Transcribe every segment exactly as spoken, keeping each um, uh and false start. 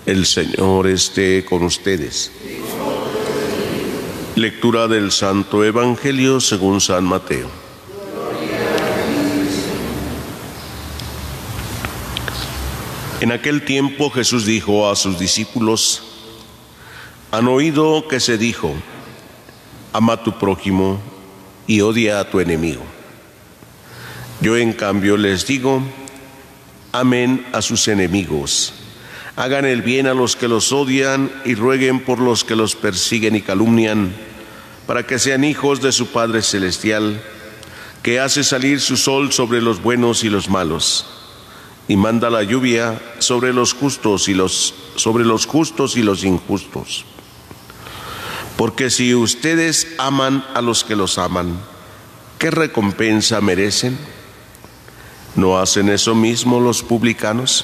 El Señor esté con ustedes. Lectura del Santo Evangelio según San Mateo. En aquel tiempo Jesús dijo a sus discípulos: han oído que se dijo, ama a tu prójimo y odia a tu enemigo. Yo en cambio les digo, amen a sus enemigos, hagan el bien a los que los odian y rueguen por los que los persiguen y calumnian, para que sean hijos de su Padre Celestial, que hace salir su sol sobre los buenos y los malos, y manda la lluvia sobre los justos y los, sobre los justos y los injustos. Porque si ustedes aman a los que los aman, ¿qué recompensa merecen? ¿No hacen eso mismo los publicanos?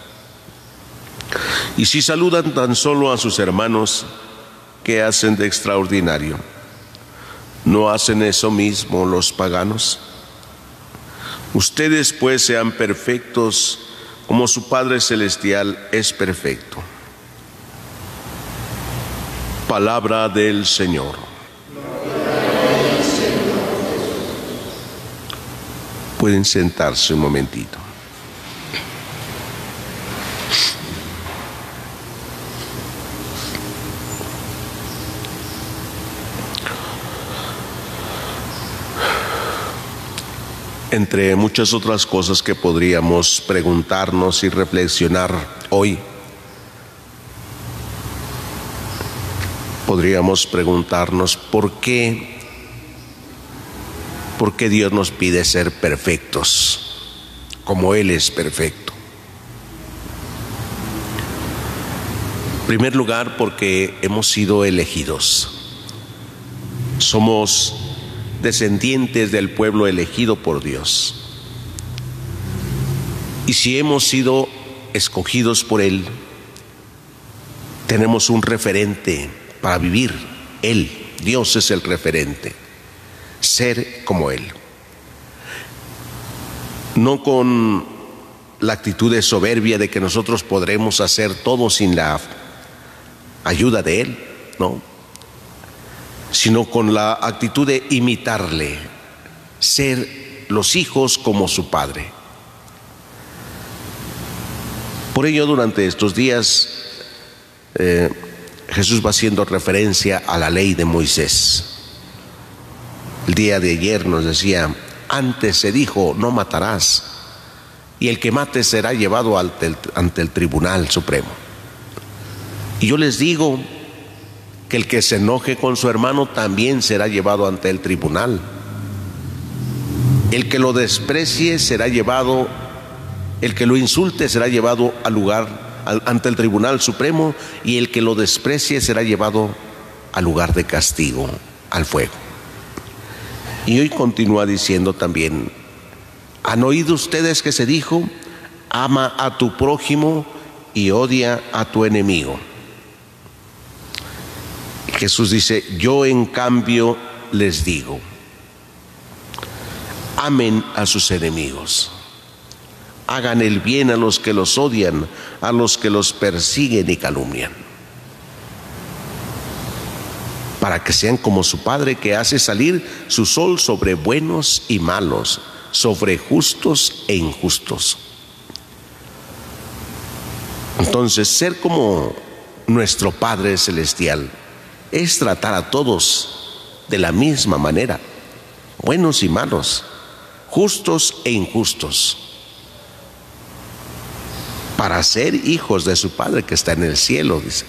Y si saludan tan solo a sus hermanos, ¿qué hacen de extraordinario? ¿No hacen eso mismo los paganos? Ustedes pues sean perfectos como su Padre Celestial es perfecto. Palabra del Señor. Pueden sentarse un momentito. Entre muchas otras cosas que podríamos preguntarnos y reflexionar hoy, podríamos preguntarnos por qué ¿Por qué Dios nos pide ser perfectos, como Él es perfecto? En primer lugar, porque hemos sido elegidos. Somos descendientes del pueblo elegido por Dios. Y si hemos sido escogidos por Él, tenemos un referente para vivir. Él, Dios es el referente. Ser como Él, no con la actitud de soberbia de que nosotros podremos hacer todo sin la ayuda de Él, no, sino con la actitud de imitarle, ser los hijos como su Padre. Por ello, durante estos días eh, Jesús va haciendo referencia a la ley de Moisés. El día de ayer nos decía, antes se dijo, no matarás, y el que mate será llevado ante el, ante el Tribunal Supremo. Y yo les digo que el que se enoje con su hermano también será llevado ante el tribunal. El que lo desprecie será llevado, el que lo insulte será llevado al lugar, al, ante el Tribunal Supremo, y el que lo desprecie será llevado al lugar de castigo, al fuego. Y hoy continúa diciendo también, ¿han oído ustedes que se dijo, ama a tu prójimo y odia a tu enemigo? Y Jesús dice, yo en cambio les digo, amen a sus enemigos, hagan el bien a los que los odian, a los que los persiguen y calumnian, para que sean como su Padre, que hace salir su sol sobre buenos y malos, sobre justos e injustos. Entonces, ser como nuestro Padre Celestial es tratar a todos de la misma manera, buenos y malos, justos e injustos, para ser hijos de su Padre que está en el cielo, dice.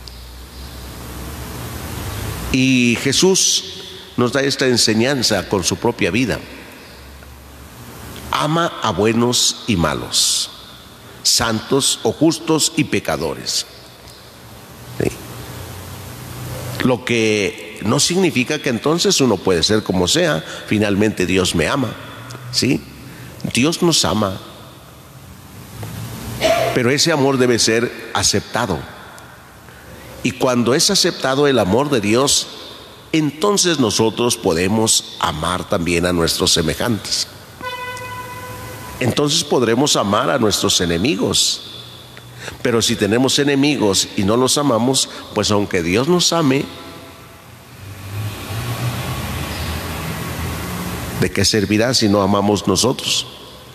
Y Jesús nos da esta enseñanza con su propia vida. Ama a buenos y malos, santos o justos y pecadores. ¿Sí? Lo que no significa que entonces uno puede ser como sea, finalmente Dios me ama. ¿Sí? Dios nos ama, pero ese amor debe ser aceptado. Y cuando es aceptado el amor de Dios, entonces nosotros podemos amar también a nuestros semejantes. Entonces podremos amar a nuestros enemigos. Pero si tenemos enemigos y no los amamos, pues aunque Dios nos ame, ¿de qué servirá si no amamos nosotros?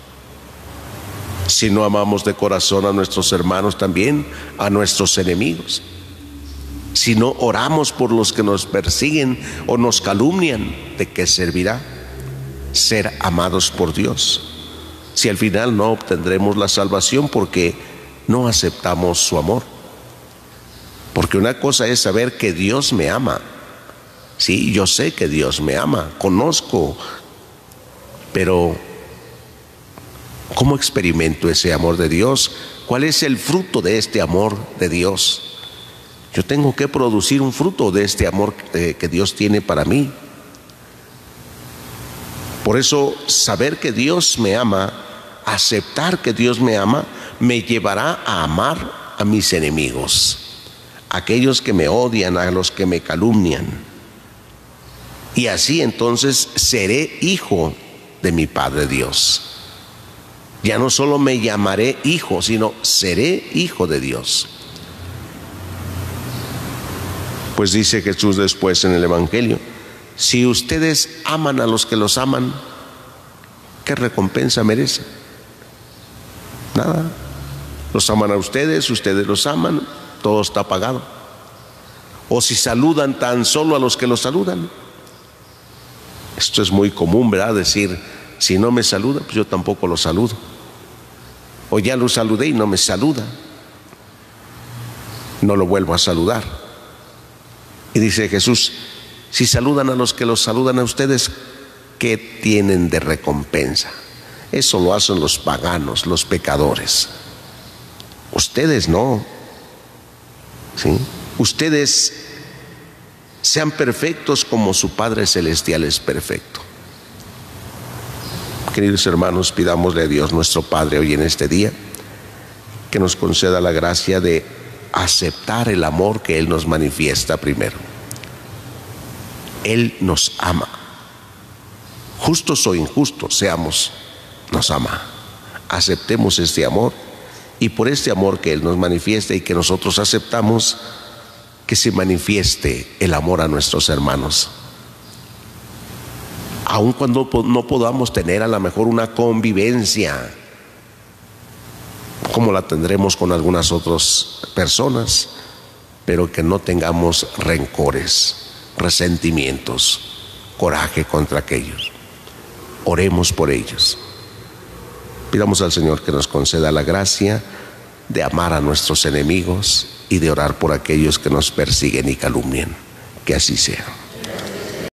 Si no amamos de corazón a nuestros hermanos también, a nuestros enemigos. Si no oramos por los que nos persiguen o nos calumnian, ¿de qué servirá ser amados por Dios? Si al final no obtendremos la salvación porque no aceptamos su amor. Porque una cosa es saber que Dios me ama. Sí, yo sé que Dios me ama, conozco, pero ¿cómo experimento ese amor de Dios? ¿Cuál es el fruto de este amor de Dios? Yo tengo que producir un fruto de este amor que Dios tiene para mí. Por eso, saber que Dios me ama, aceptar que Dios me ama, me llevará a amar a mis enemigos, a aquellos que me odian, a los que me calumnian. Y así entonces seré hijo de mi Padre Dios. Ya no solo me llamaré hijo, sino seré hijo de Dios. Pues dice Jesús después en el Evangelio: si ustedes aman a los que los aman, ¿qué recompensa merecen? Nada. Los aman a ustedes, ustedes los aman, todo está pagado. O si saludan tan solo a los que los saludan. Esto es muy común, ¿verdad? Decir, si no me saluda, pues yo tampoco lo saludo. O ya lo saludé y no me saluda, no lo vuelvo a saludar. Y dice Jesús: si saludan a los que los saludan a ustedes, ¿qué tienen de recompensa? Eso lo hacen los paganos, los pecadores. Ustedes no. ¿Sí? Ustedes sean perfectos como su Padre Celestial es perfecto. Queridos hermanos, pidámosle a Dios nuestro Padre hoy en este día que nos conceda la gracia de aceptar el amor que Él nos manifiesta primero. Él nos ama. Justos o injustos seamos, nos ama. Aceptemos este amor, y por este amor que Él nos manifiesta y que nosotros aceptamos, que se manifieste el amor a nuestros hermanos. Aun cuando no podamos tener a lo mejor una convivencia como la tendremos con algunas otras personas, pero que no tengamos rencores, resentimientos, coraje contra aquellos. Oremos por ellos. Pidamos al Señor que nos conceda la gracia de amar a nuestros enemigos y de orar por aquellos que nos persiguen y calumnian. Que así sea.